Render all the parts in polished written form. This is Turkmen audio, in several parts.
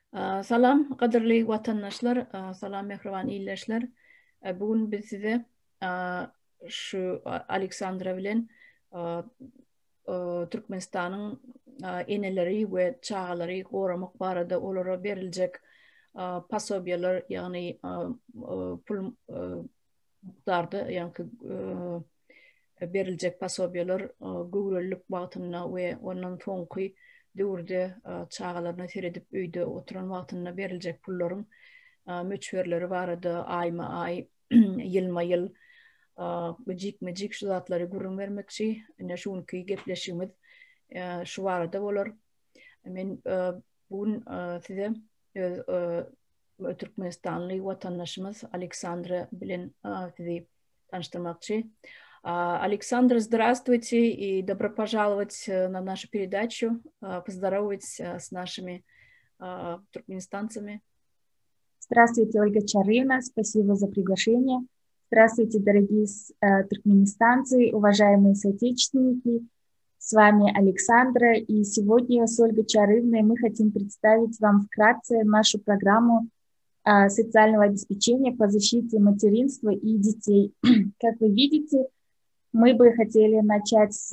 Salam, qadrli vatandaşlar, salam mehriban iyleşler. Bugün biz size şu Aleksandra bilen Türkmenistan'ın eneleri ve çağları korumak barada onlara verilecek pasobiyalar yani pul miktarda yani verilecek pasobiyalar gugurluk vaktına ve ondan sonraki dövrde çağlarına seredip öйde oturan vaktına verilecek pulların möçverleri vardı ayma ay yılma yıl mecik şu zatları gurun vermekçi ne şunki gepleşimiz şu vardı olur. Men bugün size Türkmenistanlı vatandaşımız Aleksandra bilen sizi tanıştırmakçı. Александр, здравствуйте и добро пожаловать на нашу передачу. Поздоровайтесь с нашими туркменистанцами. Здравствуйте, Ольга Чарывна, спасибо за приглашение. Здравствуйте, дорогие туркменистанцы, уважаемые соотечественники. С вами Александра, и сегодня с Ольгой Чарывной мы хотим представить вам вкратце нашу программу социального обеспечения по защите материнства и детей. Как вы видите, мы бы хотели начать с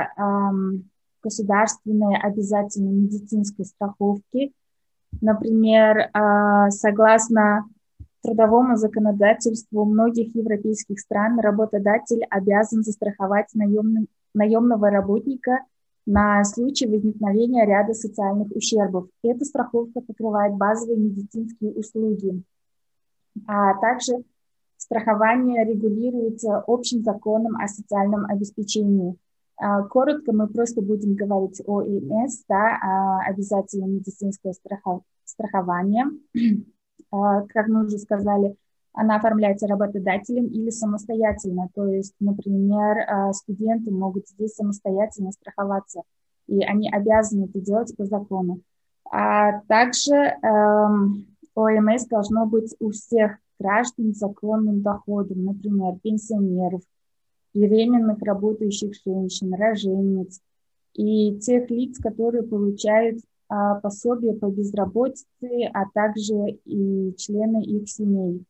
государственной обязательной медицинской страховки. Например, согласно трудовому законодательству многих европейских стран, работодатель обязан застраховать наемного работника на случай возникновения ряда социальных ущербов. Эта страховка покрывает базовые медицинские услуги, а также страхование регулируется общим законом о социальном обеспечении. Коротко мы просто будем говорить о ОМС, обязательное медицинское страхование. Как мы уже сказали, она оформляется работодателем или самостоятельно. То есть, например, студенты могут здесь самостоятельно страховаться, и они обязаны это делать по закону. А также ОМС должно быть у всех граждан с законным доходом, например, пенсионеров, беременных работающих женщин, рожениц и тех лиц, которые получают пособие по безработице, а также и члены их семей.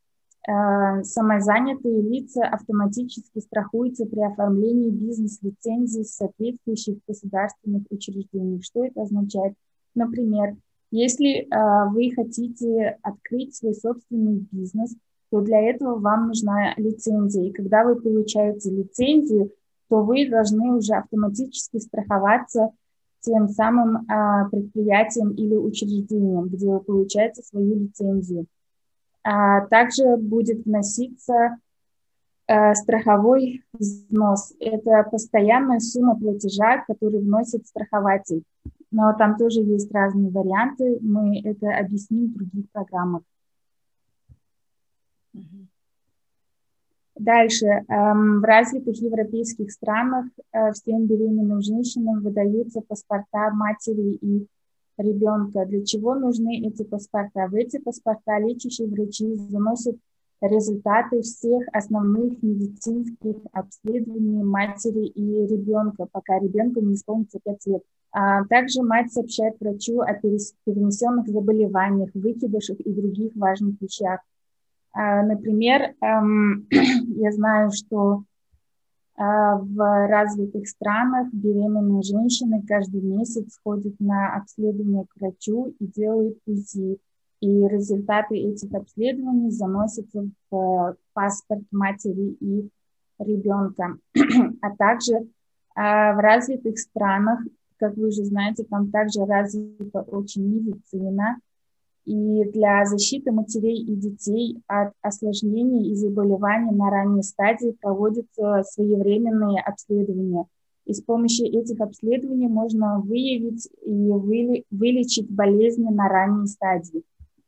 Самозанятые лица автоматически страхуются при оформлении бизнес-лицензий соответствующих государственных учреждений. Что это означает? Например, если вы хотите открыть свой собственный бизнес, то для этого вам нужна лицензия. И когда вы получаете лицензию, то вы должны уже автоматически страховаться тем самым предприятием или учреждением, где вы получаете свою лицензию. Также будет вноситься страховой взнос. Это постоянная сумма платежа, который вносит страхователь. Но там тоже есть разные варианты. Мы это объясним в других программах. Дальше. В развитых европейских странах всем беременным женщинам выдаются паспорта матери и ребенка. Для чего нужны эти паспорта? В эти паспорта лечащие врачи заносят результаты всех основных медицинских обследований матери и ребенка, пока ребенку не исполнится 5 лет. Также мать сообщает врачу о перенесенных заболеваниях, выкидышах и других важных вещах. Например, я знаю, что в развитых странах беременные женщины каждый месяц ходят на обследование к врачу и делают УЗИ. И результаты этих обследований заносятся в паспорт матери и ребенка. А также в развитых странах, как вы уже знаете, там также развита очень медицина. И для защиты матерей и детей от осложнений и заболеваний на ранней стадии проводятся своевременные обследования. И с помощью этих обследований можно выявить и вылечить болезни на ранней стадии.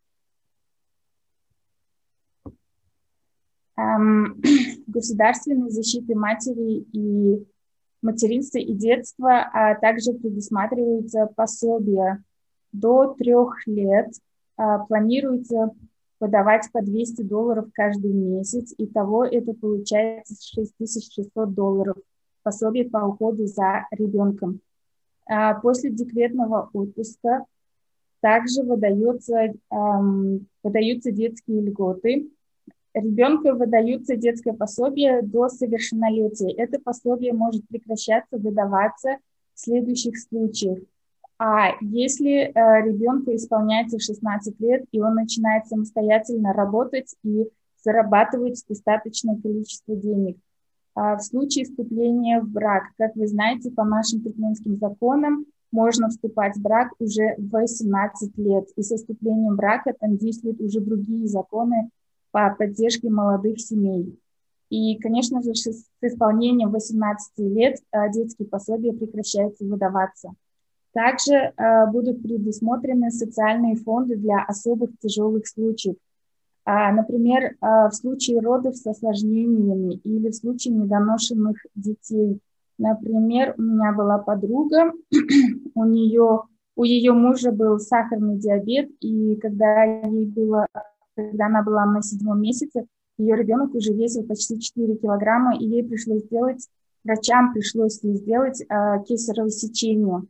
Государственной защиты матери и материнства и детства, а также предусматриваются пособия до 3 лет. Планируется подавать по $200 каждый месяц. Итого это получается $6600 пособие по уходу за ребенком. После декретного отпуска Также выдаются детские льготы. Ребенку выдаются детское пособие до совершеннолетия. Это пособие может прекращаться, выдаваться в следующих случаях. А если ребенку исполняется 16 лет, и он начинает самостоятельно работать и зарабатывать достаточное количество денег. В случае вступления в брак, как вы знаете, по нашим туркменским законам можно вступать в брак уже в 18 лет. И со вступлением в брак там действуют уже другие законы по поддержке молодых семей. И, конечно же, с исполнением 18 лет детские пособия прекращаются выдаваться. Также будут предусмотрены социальные фонды для особых тяжелых случаев. Например, в случае родов с осложнениями или в случае недоношенных детей. Например, у меня была подруга, у ее мужа был сахарный диабет, и когда она была на 7-м месяце, ее ребенок уже весил почти 4 килограмма, и врачам пришлось сделать кесарево сечение.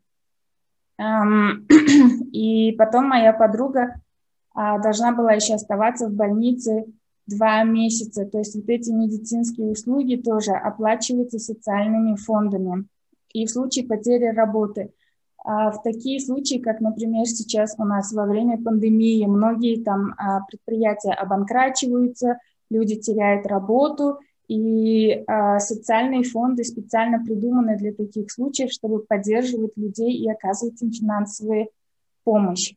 И потом моя подруга должна была еще оставаться в больнице 2 месяца. То есть вот эти медицинские услуги тоже оплачиваются социальными фондами. И в случае потери работы. В такие случаи, как, например, сейчас у нас во время пандемии, многие там предприятия обанкрачиваются, люди теряют работу, и социальные фонды специально придуманы для таких случаев, чтобы поддерживать людей и оказывать им финансовую помощь.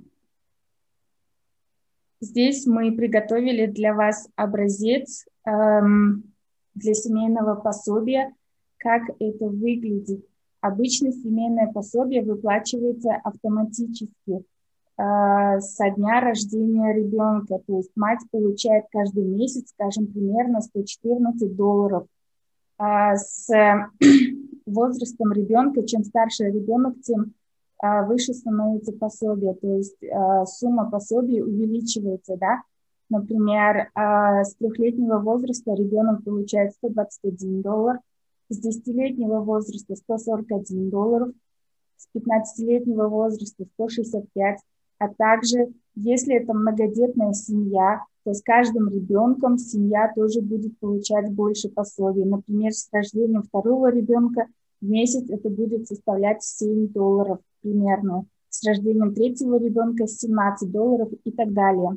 Здесь мы приготовили для вас образец для семейного пособия, как это выглядит. Обычно семейное пособие выплачивается автоматически со дня рождения ребенка. То есть мать получает каждый месяц, скажем, примерно $114. С возрастом ребенка, чем старше ребенок, тем выше становится пособие. То есть сумма пособия увеличивается, да. Например, с 3-летнего возраста ребенок получает $121, с 10-летнего возраста $141, с 15-летнего возраста $165, а также, если это многодетная семья, то с каждым ребенком семья тоже будет получать больше пособий. Например, с рождением 2-го ребенка в месяц это будет составлять $7 примерно, с рождением 3-го ребенка $17 и так далее.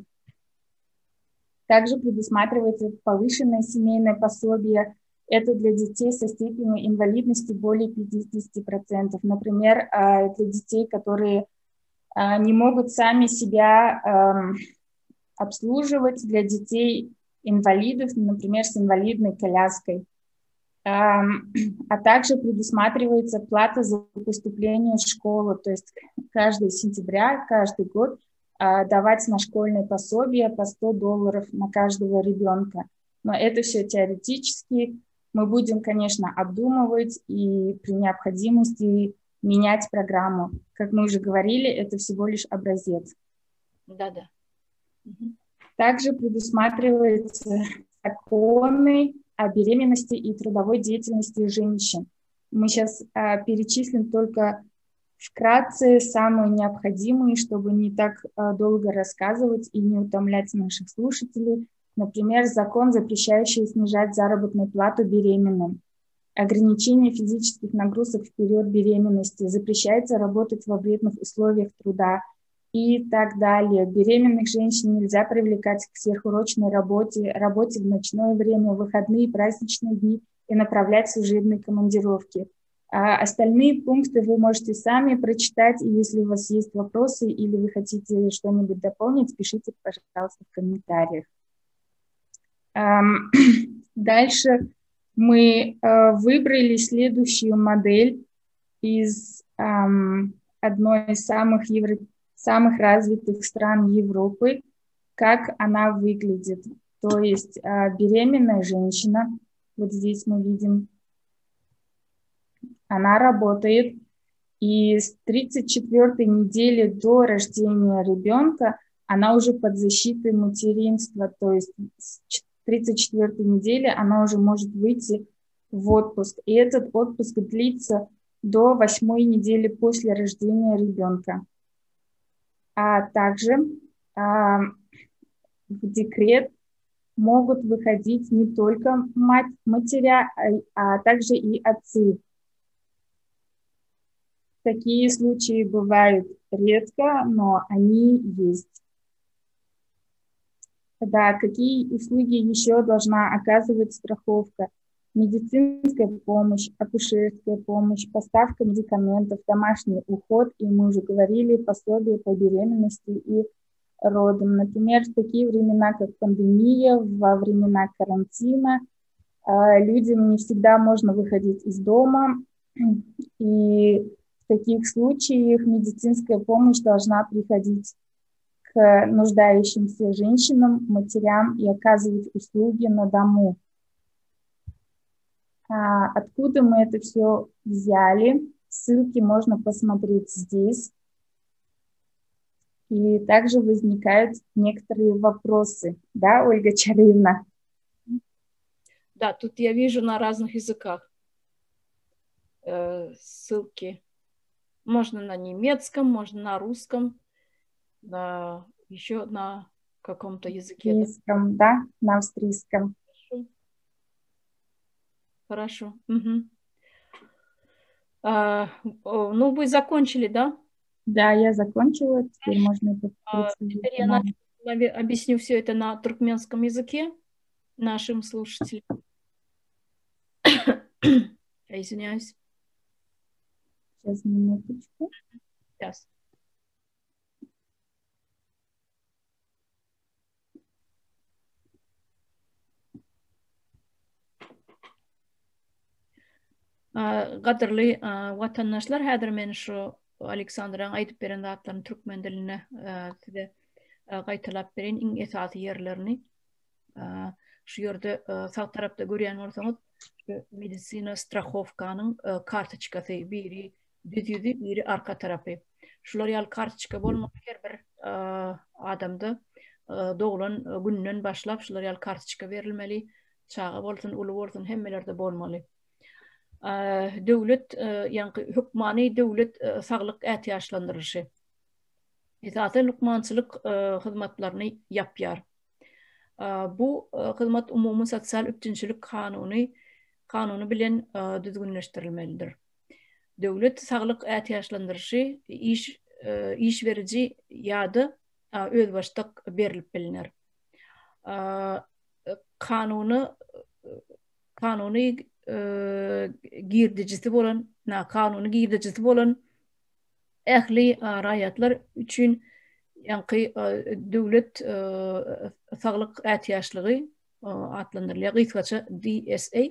Также предусматривается повышенное семейное пособие. Это для детей со степенью инвалидности более 50%. Например, для детей, которые не могут сами себя обслуживать, для детей-инвалидов, например, с инвалидной коляской. А также предусматривается плата за поступление в школу. То есть каждый сентября, каждый год давать на школьное пособие по $100 на каждого ребенка. Но это все теоретически. Мы будем, конечно, обдумывать и при необходимости менять программу. Как мы уже говорили, это всего лишь образец. Да-да. Также предусматриваются законы о беременности и трудовой деятельности женщин. Мы сейчас перечислим только вкратце самые необходимые, чтобы не так долго рассказывать и не утомлять наших слушателей. Например, закон, запрещающий снижать заработную плату беременным. Ограничение физических нагрузок в период беременности. Запрещается работать во вредных условиях труда и так далее. Беременных женщин нельзя привлекать к сверхурочной работе, работе в ночное время, выходные, праздничные дни и направлять в служебные командировки. А остальные пункты вы можете сами прочитать, и если у вас есть вопросы или вы хотите что-нибудь дополнить, пишите, пожалуйста, в комментариях. Дальше мы выбрали следующую модель из одной из самых развитых стран Европы, как она выглядит. То есть беременная женщина, вот здесь мы видим, она работает, и с 34-й недели до рождения ребенка она уже под защитой материнства, то есть с 34-й недели она уже может выйти в отпуск. И этот отпуск длится до 8-й недели после рождения ребенка. А также в декрет могут выходить не только матеря, а также и отцы. Такие случаи бывают редко, но они есть. Да, какие услуги еще должна оказывать страховка? Медицинская помощь, акушерская помощь, поставка медикаментов, домашний уход, и мы уже говорили, пособие по беременности и родам. Например, в такие времена, как пандемия, во времена карантина, людям не всегда можно выходить из дома, и в таких случаях медицинская помощь должна приходить к нуждающимся женщинам, матерям и оказывать услуги на дому. Откуда мы это все взяли? Ссылки можно посмотреть здесь. И также возникают некоторые вопросы. Да, Ольга Чаревна? Да, тут я вижу на разных языках ссылки. Можно на немецком, можно на русском, еще на каком-то языке. Австрийском, да? На австрийском. Хорошо. Угу. Ну, вы закончили, да? Да, я закончила. Теперь можно это теперь я объясню все это на туркменском языке нашим слушателям. Я извиняюсь. Сейчас, минуточку. Сейчас. Qadırlı vatandaşlar, häzir men şu Aleksandran aytıp beren zatlaryny türkmen diline size gaýtalap berin iň esasy yerlerini. Şu ýerde sağ tarapda görýän bolsaňyz, medisina strahowkanyň kartoçkasy, biri düz ýüzi, biri arka tarapy. Şular ýaly kartoçka bolmaly her bir adamda doğulan günden başlap şular ýaly kartoçka berilmeli. Çağa bolsun, uly bolsun, hemmelerde bolmaly. Döwlet, ýani hukmany döwlet saglyk ätiýaşlandyrjy. Esasen lukmançylyk hyzmatlaryny ýapýar. Bu hyzmat umumy sosial üçinçilik kanuny bilen düzgünleşdirilmelidir. Döwlet saglyk ätiýaşlandyrjy iş berici ýa-da öz başlyk berilip bilinir. Kanuny girdicisi bolan, kanuny girdicisi bolan ähli raýatlar üçin ýanky döwlet saglyk ätiýaşlygy adlandyrylýar. Gysgaça DSA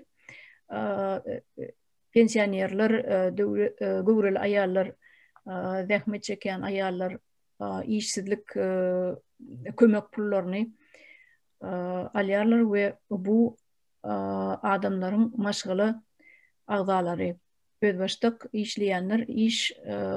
pensionerler, gowral aýallar, zähmet çeken aýallar, işsizlik kömek pullaryny alýarlar we bu adamlaryň maşgaly agzalary, özbaşlyk işleýänler iş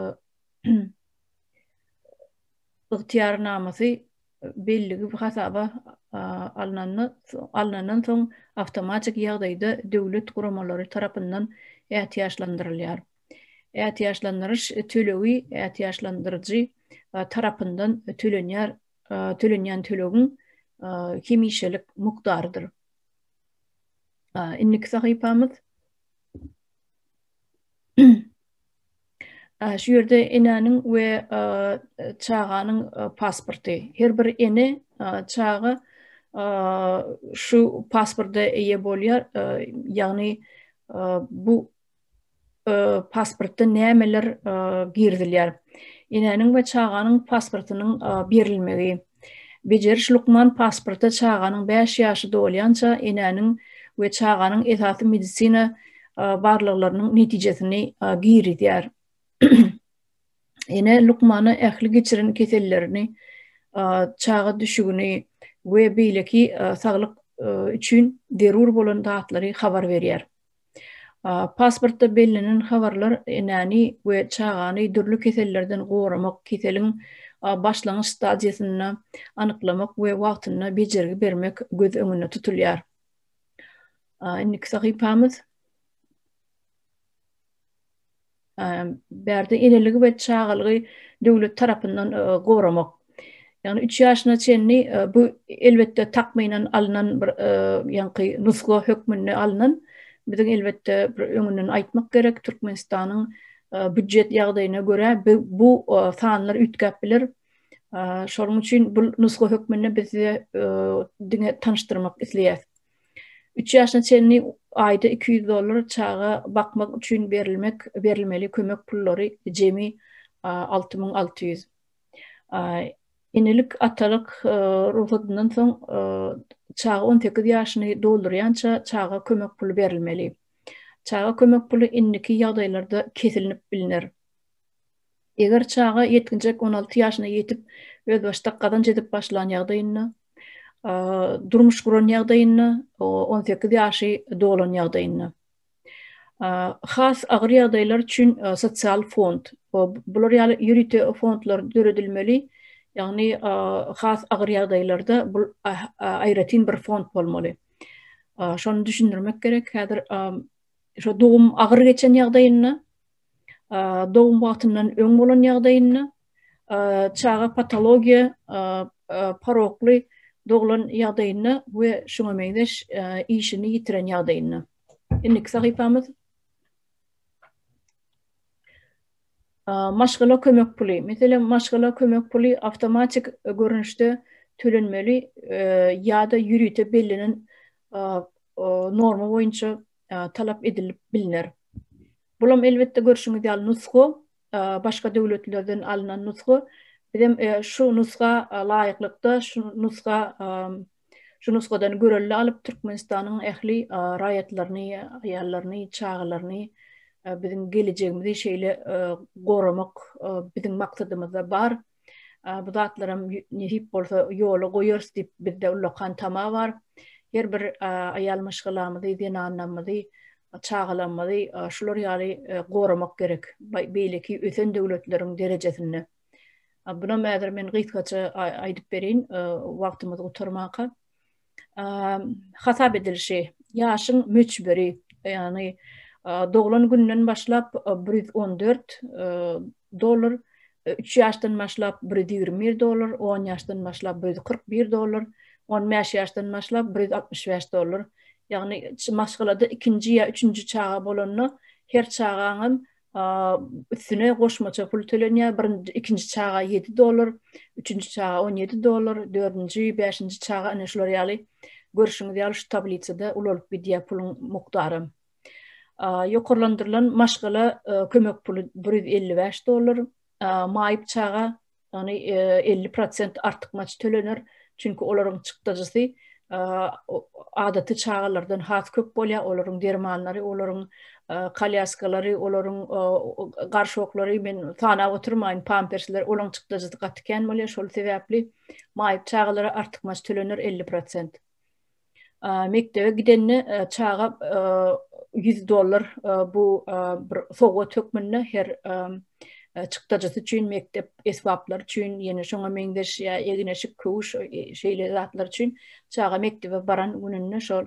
ıhtiýarnamasy belligi hasaba alynandan soň awtomatik ýagdaýda döwlet guramalary tarapyndan ätiýaşlandyrylýar. Ätiýaşlandyryş töleği ätiýaşlandyrjy tarapyndan tölenýän tölegiň hemişelik mukdarydyr. Innik sahypamyz şu ýerde enäniň we çaganyň pasporty. Her bir ene çagy şu pasporta eýe bolýar. Ýagny bu pasportda nämeler girdilýär. Enäniň we çaganyň pasportynyň berilmegi. Bejeriş lukman pasporta çaganyň 5 ýaşy dolýança enäniň we çaganyň esasy medisina barlyklarynyň netijesini giridýär. Ene lukmany ähli geçiren kesellerini, çağa düşügini we beýleki saglyk üçin derur bolan datlary habar berýär. Pasportda bellenen habarlar enäni we çagany dürli kesellerden goramak, keseliň başlangyç stadiýasyny anyklamak we wagtyna bejergi bermek göz öňünde tutulýar. Innik sahypamyz berde eneligi we çagalygy devlet tarapından goramak. Yani 3 yaşına çenni bu elbette takmayla alınan yani nusko hükmünü alınan bizim elbette öňünden aýtmak gerek Türkmenistan'ın büdjet ýagdaýyna göre bu sanlar ütkep bilir. Şonuň üçin bu nusko hükmünü bize diňe tanıştırmak isleýär. 3 yaşına çenni ayda $200 çağa bakmak üçin berilmeli kömek pullary jemi 6600. Enilik atalık ruhsatından soň çağa 18 ýaşyny doldurýança çağa kömek pulu berilmeli. Çağa kömek pulu inniki ýagdaýlarda kesilip bilinir. Eger çağa yetkinjek 16 ýaşyna ýetip öz başda gadan jedip başlan ýagdaýyna, durmuş guran ýagdaýyna, 18 ýaşy dolan ýagdaýyna. Has agyr ýagdaýlar üçin sosial fond, bular ýürüte fondlar döredilmeli. Yani has agyr ýagdaýlarda bu aýratyn bir fond bolmaly. Şonu düşündirmek gerek. Häzir şo dogum agyr geçen ýagdaýyna, dogum wagtyndan öň bolan ýagdaýyna, çağa patologiýa, parokly doglan ýagdaýyna we şoňa meňdeş işini ýitiren ýagdaýyna. Innik sahypamyz maşgala kömek puli. Mesela maşgala kömek puli avtomatik görünüşde tölenmeli ýa-da ýürüte bellinen norma boýunça talap edilip bilinir. Bulam elbette görüşüňiz ýaly nusko, başga döwletlerden alynan nusko. Bizim şu nuska laýyklykda, şu nuskadan görelli alıp Türkmenistanyň ähli raýatlaryny, aýallaryny, çağlaryny bizim geleceğimizi şeyle goramak bizim maksadymyzda bar. Bu zatlarym nehip bolsa ýoly goýars diýip bizde ulakan tama var. Her bir aýal maşgalamyzy, denanamyzy, çağalamyzy şular ýaly goramak gerek. Beýleki ösen döwletleriň derejesinde. Buna mäder men gysgaça aýdyp berin wagtymyzy gutarmaka. Hasap edilşi ýaşyň möçberi, ýani doğulan günden başlap $114, 3 ýaşdan başlap $121, 10 ýaşdan başlap $141, 15 ýaşdan başlap $165. Yani maşgalada ikinci ya üçüncü çağa bolanyny her çağanyň üstüne goşmaça pul tölenýär. İkinci çağa $7, üçüncü çağa $17, dördüncü, beşinci çağa ana şular ýaly görüşüňiz ýaly şu tablicada ulanyp bir pulun mukdary. Ýokarlandyrylan maşgala kömek pulu $155, maýyp çağa yani 50% artykmaç tölenir. Çünkü olaryň çykdajysy adaty çağalardan has köp bolýar, olaryň dermanlary, olaryň kalýaskalary, olaryň garşoklary men sana oturmaýyn pampersler olaryň çykdajysy gatken bolýar. Şol sebäpli maýyp çağalara artykmaç tölenir 50%. Mektebe gidenni çağa $100 bu sowgat hökmünde her çykdajysy üçin mektep esbaplar üçin ýene şoňa meňdeş ýa egineşik köwüş şeýle zatlar üçin çağa mektebe baran gününe şol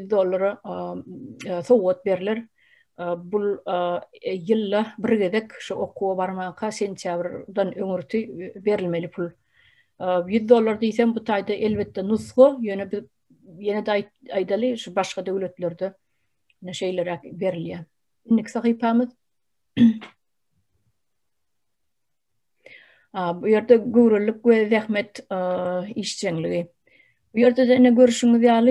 $100 sowgat berilir. Bu ýylla bir gezek şu okuwa barmaka sentýabrdan öňürti berilmeli pul. $100 diýsem bu taýda elbette nusko ýene de aýdaly şu başga döwletlerde ne şeyler berilýär. Innik sahypamyz bu ýerde gurullyk we zähmet işçiligi. Bu ýerde de ne görüşüňiz ýaly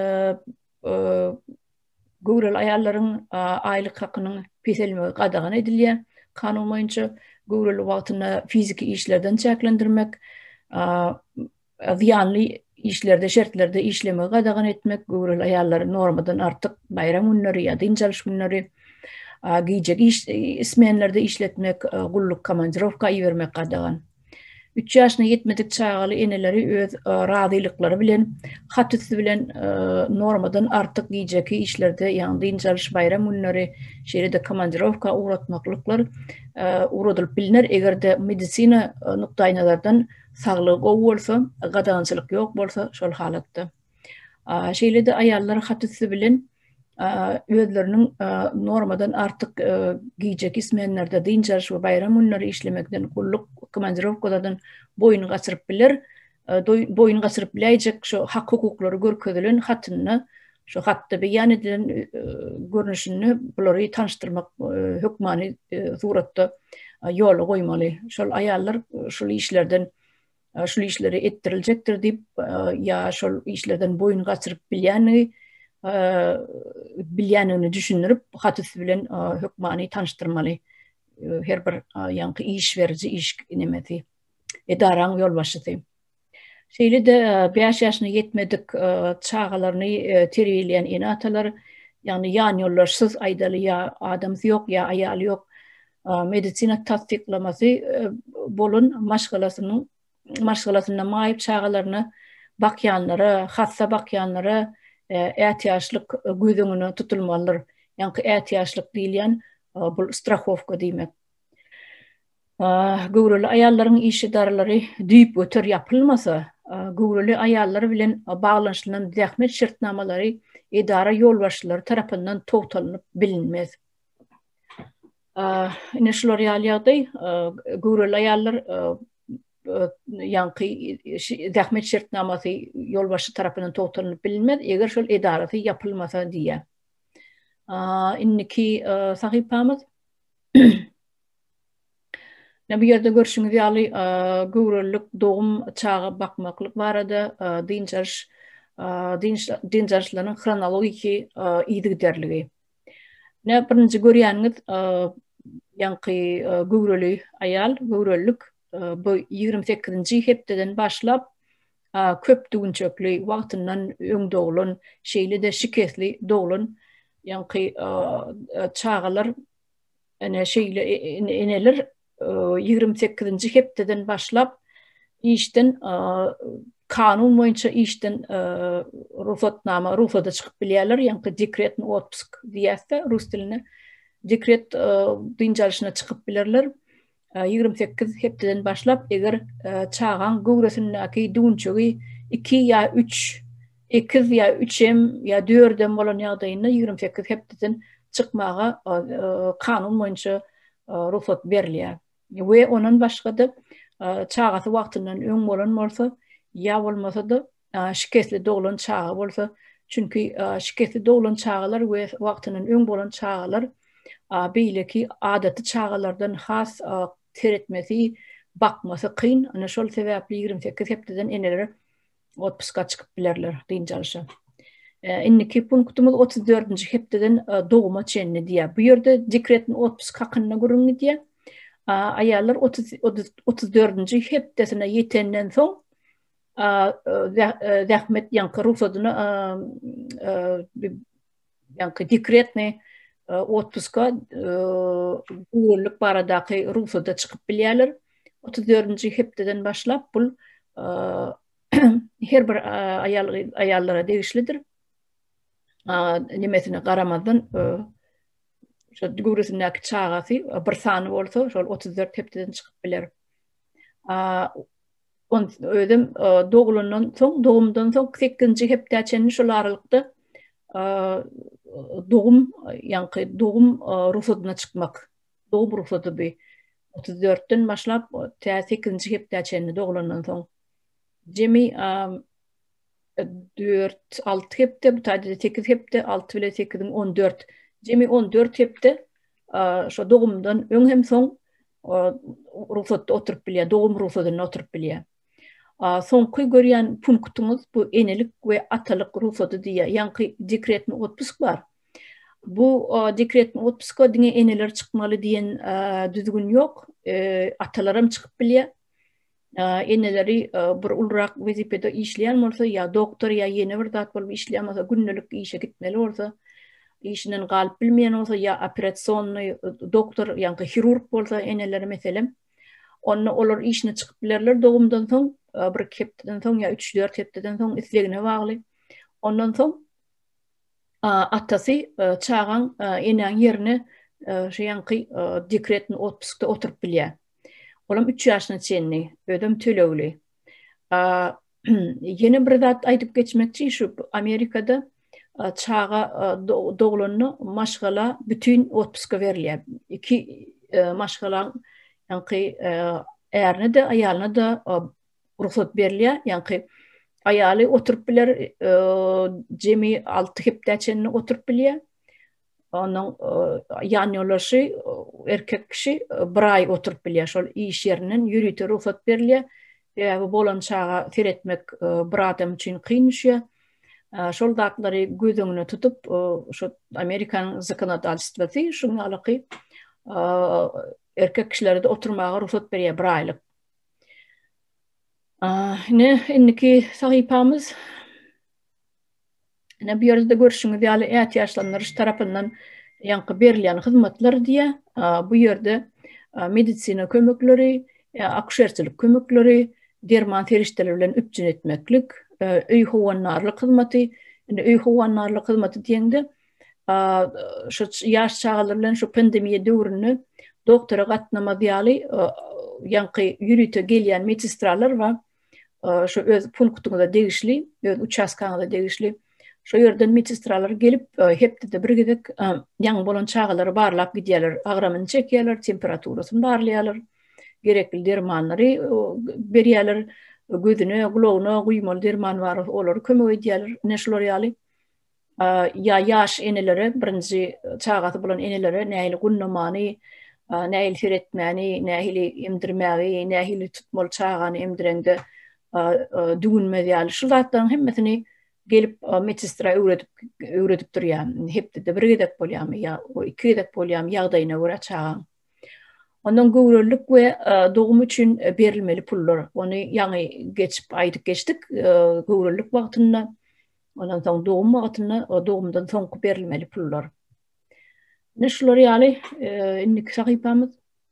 gurul aýallaryň aýlyk hakynyň peselmegi gadagan edilýär. Kanun boýunça gurul wagtyna fiziki işlerden çäklendirmek, ziýanly işlerde, şertlerde işleme gadagan etmek, gurul aýallary normadan artyk bayram günleri ýa-da injaliş günleri giýjek ismenlerde işletmek, gulluk komandirovka ýermek gadagan. 3 ýaşyna ýetmedik çağaly eneleri öz razylyklary bilen, hat üstü bilen normadan artyk giýjeki işlerde ýa-da injaliş bayram günleri şeýle komandirovka uğratmaklyklar uradylyp bilinir. Egerde medisina nukdaýynazardan saglyk bolsa, gadagançylyk ýok bolsa şol halatda. Şeýle de aýallar hat üstü bilen özlerinin normadan artık giyecek ismenlerde dinçarış ve bayram günleri işlemekten kulluk komandirovkadan boyun gaçırıp bilir. Boyun gaçırıp bilecek şu hak hukukları görkezelen hatını şu hatta beyan edilen görünüşünü buları tanıştırmak hükmani suratda yolu koymalı. Şol ayarlar şol işlerden şu işleri ettirilecektir deyip ya şu işlerden boyun gaçırıp bilyanını düşünürüp hatıs bilen hükmani tanıştırmalı. Her bir yankı iş verici iş nemeti. Edaran yol başıtı. Şeyli de 5 yaşına yetmedik çağalarını terbiyeleyen inatalar yani yan yollarsız aydalı ya adamız yok ya ayal yok medisina tasdiklaması bolun maşgalasına mayıp çağalarını bakyanlara, hassa bakyanlara ihtiyaçlık güdümünü tutulmalıdır. Yani ihtiyaçlık değilen bu strahofka demek. Gurulu ayalların işidarları düyüp ötür yapılmasa, gurulu ayalları bilen bağlanışlanan zahmet şartnamaları idara yolbaşçıları tarafından to'xtalanıp bilinmez. Ine şular ýaly gurulu ayallar yankı zahmet şartnaması yolbaşı tarafından to'xtalanıp bilinmez. Eger şol idarası yapılmasa diye. Inniki sahipamız bu yerde görüşüňiz ýaly guruluk doğum çağı bakmaklyk barada dinçarşlaryň chronologiki ýygyderligi. Ne birinji görýäňiz ýanky gurulu ayal, guruluk bu 28-nji hepdeden başlap köp düňçökli wagtyndan öň dogulun, şeýle de şiketli dogulun ýanky çağalar ene şeýle eneler 28-nji hepdeden başlap işten kanun boýunça işten ruhsatnama çykyp bilýärler, ýanky dekretni otpusk diýäse rus diline dekret dinçarşyna çykyp bilerler. 28 hepdeden başlap eger çağan gowresindäki düňçögi 2 ýa 3 2 ýa 3 ýa 4 bolan ýagdaýynda 28 hepdeden çykmaga kanun boýunça ruhsat berilýär. We onun başga da çağatı wagtyndan öň bolan bolsa ýa bolmasa da şiketli doglan çağı bolsa çünki şiketli doglan çağalar we wagtyndan öň bolan çağalar beýleki adaty çağalardan has teretmesi bakmasy kyn. Ana şol sebäpli 28 hepdeden eneler otpuska çykyp bilerler dinçarşa. Inniki punktumuz 34-nji hepdeden doguma çenni diýär. Bu ýerde dekretni otpusk hakyna görüňi diýär. Ayallar 34-nji hepdesine ýetenden soň zahmet ýanky ruhsatyny ýanky dekretni otpuska guruluk baradaky ruhsata çykyp bilýärler. 34-nji hepdeden başlap bul her bir ayallara degişlidir. Nimetine garamadan şu gurusundaki çağası bir sany bolsa şol 34 hepdeden çykyp biler. Özüm dogulundan soň, dogumdan soň 8-nji hepde çenni şol aralykda dogum ýanky dogum ruhsatyna çykmak. Dogum ruhsaty bi 34-den başlap 8-nji hepde çenni dogulundan soň. Jemi 4-6 hepde, bu taýda 8 hepde, 6 bile 8-in 14. Jemi 14 hepde şo dogumdan öň hem soň ruhsatda oturup bilýär, dogum ruhsatyna oturup bilýär. Soňky görýän punktumuz bu enelik we atalyk ruhsaty diýär. Ýanky dekretni otpusk bar. Bu dekretni otpuska diňe eneler çykmaly diýen düzgün ýok. Atalaram çykyp bilýär. Eneleri bir ulrak wezipede işleýän bolsa ýa doktor ýa ýene bir zat bolup işleýänmese günnelik işe gitmeli bolsa işinden galyp bilmeýän bolsa ýa operasiony doktor ýa-da hirurg bolsa eneleri meselem onu olar işine çykyp bilerler dogumdan soň bir hepdeden soň ýa 3-4 hepdeden soň islegine bagly. Ondan soň atasy çağan eneň ýerine şeýanky dekretni otpuskda oturup bilýär. Olam 3 ýaşyna çenni, ödüm tölegli. Yeni bir zat aýdyp geçmekçi şu Amerikada çağa doğulanını maşgala bütün otpuska verilýär. İki maşgalan ýanky ärne de ayalına da ruhsat berilýär. Ýanky ayaly oturup biler jemi 6 hepdäçenini oturup bilýär. Onun yan yolaşı erkek kişi bir ay oturup bilýär. Şol iş ýerinden ýürüýte ruhsat berilýär. Bu bolan çağa teretmek bir adam üçin kyn işe. Şol datlary gözüňe tutup şu Amerikan zakonodavstwasy şuňa alaky erkek kişilerde oturmaga ruhsat berýär bir aylyk. Ne inniki sahypamız ne bir ýerde görüşüňiz ýaly ätýaşlanýar tarapyndan ýanky berilýän hyzmatlar diýe bu ýerde medisina kömekleri, akuşerçilik kömekleri, derman ferişteler bilen üpjün etmeklik, öý howannarlyk hyzmaty, öý howannarlyk hyzmaty diýende şu ýaş çağlar bilen şu pandemiýa döwründe doktora gatnama diýaly ýanky ýürüýte gelýän medistralar bar. Şu öz punktunda degişli, öz uçaskanda degişli. Şu ýerden medistralar gelip hepde birgedek ýaňy bolan çağlary barlap gidýärler, agramyny çekýärler, temperaturasyny barlaýarlar, gerekli dermanlary berýärler, gözüne, gulagyna guýmaly derman bar, olary kömek edýärler, neşler ýaly. Ya yaş enelere, birinci çağatı bolan enelere nähili gunnamany, nähili seretmäni, nähili emdirmägi, nähili tutmaly çağany emdireňde düğünme ýaly şu zatlaryň hemmesini gelip medistra öwredip durýar. Hepde de birgedek bolýarmy ýa o ikidek bolýarmy ýagdaýyna görä çağan. Ondan göwrülük we dogum üçin berilmeli pullar. Onu ýaňy geçip aýdyp geçdik göwrülük wagtynda. Ondan soň dogum wagtyna, o dogumdan soň berilmeli pullar. Neşler ýaly inniki sahypamyz.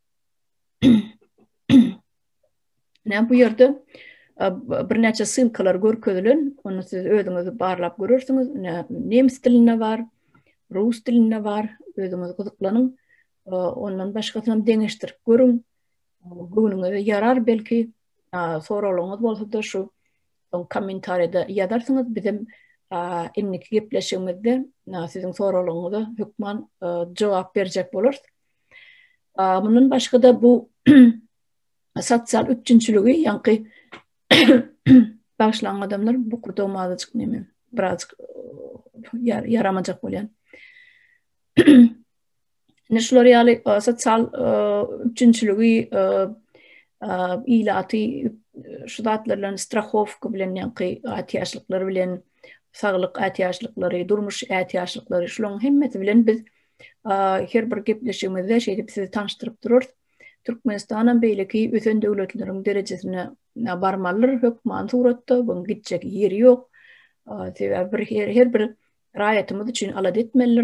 Ne bu ýerde birnäçe symkalar görkezlen, onu siz özüňiz barlap görürsüňiz. Nemis diline bar, rus diline bar, özüňiz gyzyklanyň. Ondan başgasyny deňeşdirip görüň. Göňüňize ýarar belki. Soralaryňyz bolsa-da şu kommentarda ýazarsyňyz bizim inniki gepleşigimizde siziň soralaryňyza hökman jogap berjek bolar. Bundan başga da bu sosial üçinçiligi ýanky başlayan adamlar bu kurda olmadıcık neymi? Birazcık yaramacak bolýan. Neşler ýaly sosial üçinçiligi ilaty şu zatlarlaryň strahowka bilen ýanky ätýaşlyklary bilen saglyk ätýaşlyklary, durmuş ätýaşlyklary şularyň hemmeti bilen biz her bir gepleşigimizde şeýdip sizi tanıştyryp durur. Türkmenistan'ın beýleki ösen döwletleriň derejesine barmalar hökman suratda bu gitjek ýeri ýok. Her bir raýatymyz üçin alad etmeliler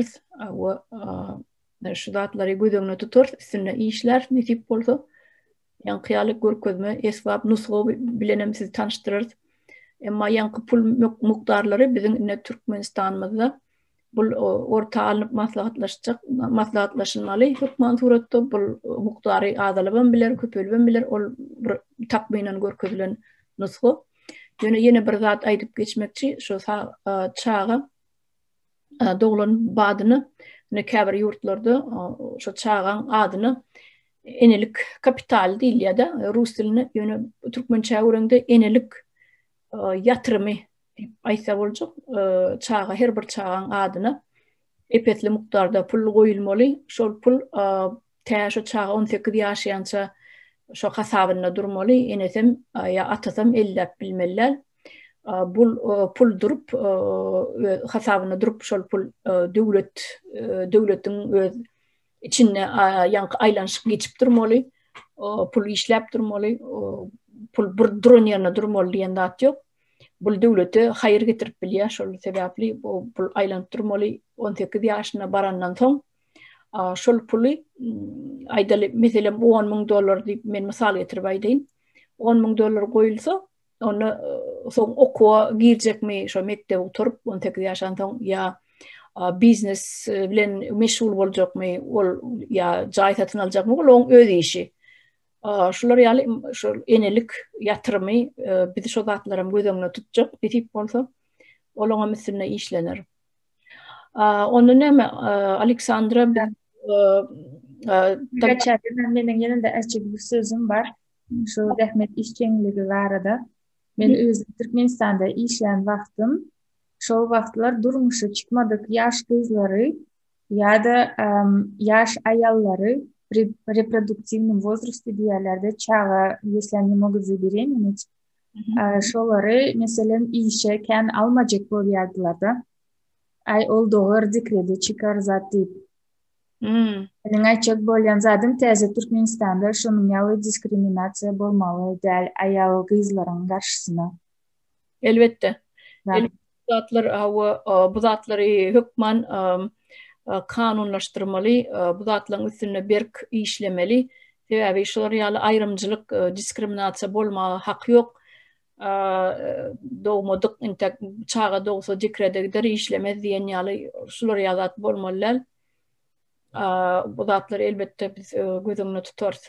we şu zatlary gözüňe tutur, üstüne işler nisip bolsa ýanky ýaly görkezme esbab nusga bilenem sizi tanıştyrır. Emma ýanky pul mukdarlary biziň Türkmenistanymyzda bul orta alınıp maslahatlaşılmaly. Hökman suratda bul muktary azalaban biler, köpelben biler, ol takmynan görkezilen nusga. Ýene bir zat aýdyp geçmekçi, şu çağa doglan badyny näkäbir ýurtlarda şu çağan adyny enelik kapital diýil ýa-da rus dilini ýöne türkmençe öwrende enelik ýatyrymy aýsa boljak. Çağa her bir çağan adyny epetli mukdarda pul goýulmaly. Şol pul täşe çağa 18 ýaşaýança şo hasabyna durmaly. Enesem ýa atasam ellep bilmeliler. Bul pul durup hasabyna durup şol pul döwletiň öz içinde ýanky aýlanyşyp geçip durmaly. Pul işläp durmaly. Pul bir duran ýerine durmaly diýen zat ýok. Bul döwlete haýyr getirip bilýär, şol sebäpli bu pul aýlanyp durmaly. 18 ýaşyna barandan soň şol puly aýdaly meselem $10,000 diýip men mysal getirip aýdyn. $10,000 goýulsa, onu soň okuwa girjekmi, şo mektebe oturup 18 ýaşdan soň ýa biznes bilen meşgul boljakmy, ol ýa jaý satyn aljakmy, ol öz işi. Şular ýaly şol enelik ýatyrymy biz şo zatlarym gözüňe tutjak, etip bolsa olaňa meselene işlenir. Onu neme Aleksandra Menin yanında açık bir sözüm var. Şu rahmet işçiliği var da. Men özüm Türkmenistan'da işleyen vaktim, şol vaktlar durmuşu çıkmadık yaş kızları ya da yaş ayalları репродуктивном возрасте diğerlerde çağa, если они могут забеременеть, şoları mesela işeken almacak bolyardılar da. Ay olduğu dikrede çıkar zaten. Benim ayçak bolyan zaten teze Türkmenistan'da şunun yalı diskriminatsiya bolmalı del ayal kızların karşısına. Elbette. Да. Bu zatları hükmen kanunlaştırmalı, bu zatların üstüne berk işlemeli. Ve şolar yalı ayrımcılık, diskriminatsiya bolma hak yok. Doğmadık, çağa doğsa dikrede işlemez diyen yalı şolar yalı bolmalılar. Bu zatları elbette biz gözümüne tutarız.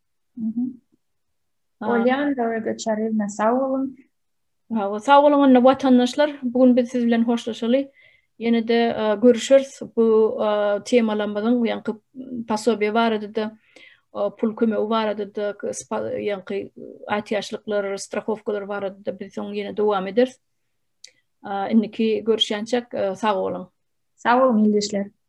Olyan da oraya çarevne sağ olun. Sağ olun vatandaşlar. Bugün biz siz bilen hoşlaşalı. Yine de görüşürüz. Bu temalarımızın yankı pasobe var adı pul köme var adı yankı ihtiyaçlıklar, strahofkalar var adı biz yine devam ederiz. İnniki görüşençek sağ olun. Sağ olun, iyi işler.